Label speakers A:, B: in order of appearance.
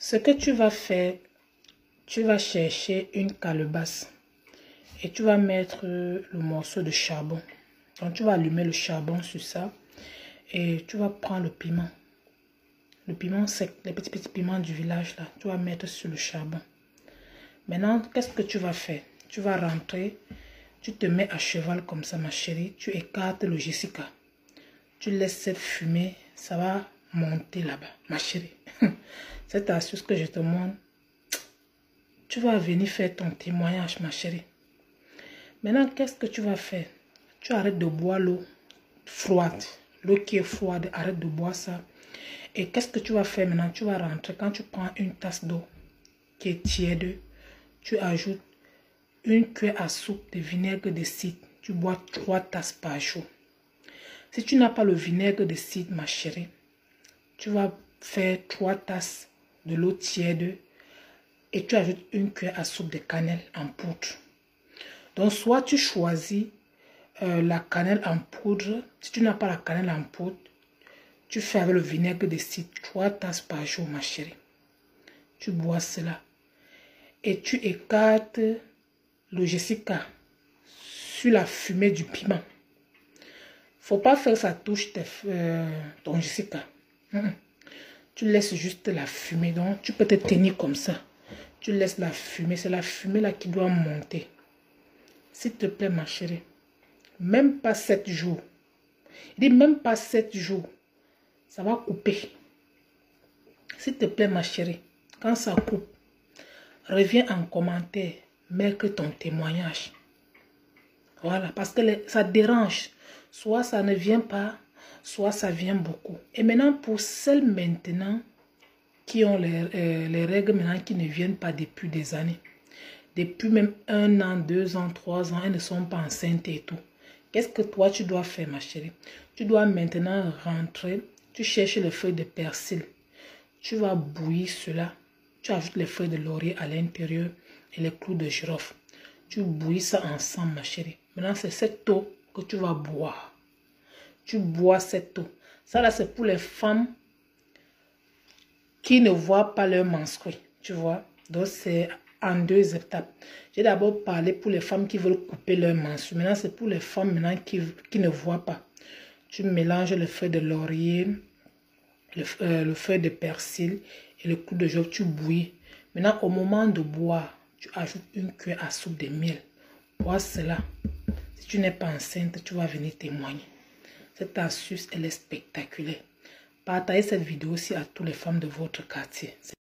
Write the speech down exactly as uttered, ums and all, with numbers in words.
A: Ce que tu vas faire, tu vas chercher une calebasse et tu vas mettre le morceau de charbon. Donc tu vas allumer le charbon sur ça et tu vas prendre le piment. Le piment sec, les petits petits piments du village là, tu vas mettre sur le charbon. Maintenant, qu'est-ce que tu vas faire? Tu vas rentrer, tu te mets à cheval comme ça ma chérie, tu écartes le Jessica. Tu laisses cette fumée, ça va monter là-bas ma chérie. Cette astuce que je te montre, tu vas venir faire ton témoignage ma chérie. Maintenant, qu'est-ce que tu vas faire? Tu arrêtes de boire l'eau froide. L'eau qui est froide, arrête de boire ça. Et qu'est-ce que tu vas faire maintenant? Tu vas rentrer. Quand tu prends une tasse d'eau qui est tiède, tu ajoutes une cuillère à soupe de vinaigre de cidre. Tu bois trois tasses par jour. Si tu n'as pas le vinaigre de cidre, ma chérie, tu vas faire trois tasses de l'eau tiède et tu ajoutes une cuillère à soupe de cannelle en poudre. Donc, soit tu choisis euh, la cannelle en poudre. Si tu n'as pas la cannelle en poudre, tu fais avec le vinaigre de cidre trois tasses par jour, ma chérie. Tu bois cela. Et tu écartes le Jessica sur la fumée du piment. Faut pas faire ça touche tes, euh, ton Jessica. Mmh. Tu laisses juste la fumée. Donc, tu peux te tenir comme ça. Tu laisses la fumée. C'est la fumée là qui doit monter. S'il te plaît, ma chérie. Même pas sept jours. Il dit même pas sept jours. Ça va couper. S'il te plaît, ma chérie. Quand ça coupe, reviens en commentaire. Mets que ton témoignage. Voilà. Parce que les, ça dérange. Soit ça ne vient pas, soit ça vient beaucoup. Et maintenant, pour celles maintenant qui ont les, euh, les règles maintenant qui ne viennent pas depuis des années. Depuis même un an, deux ans, trois ans, elles ne sont pas enceintes et tout. Qu'est-ce que toi tu dois faire, ma chérie? Tu dois maintenant rentrer, tu cherches les feuilles de persil. Tu vas bouillir cela. Tu ajoutes les feuilles de laurier à l'intérieur et les clous de girofle. Tu bouillis ça ensemble, ma chérie. Maintenant, c'est cette eau que tu vas boire. Tu bois cette eau. Ça là, c'est pour les femmes qui ne voient pas leur menstrues. Tu vois? Donc, c'est en deux étapes. J'ai d'abord parlé pour les femmes qui veulent couper leur menstrues. Maintenant, c'est pour les femmes maintenant qui, qui ne voient pas. Tu mélanges le feuille de laurier, le, euh, le feuille de persil et le clou de girofle. Tu bouillis. Maintenant, au moment de boire, tu ajoutes une cuillère à soupe de miel. Bois cela. Si tu n'es pas enceinte, tu vas venir témoigner. Cette astuce, elle est spectaculaire. Partagez cette vidéo aussi à toutes les femmes de votre quartier.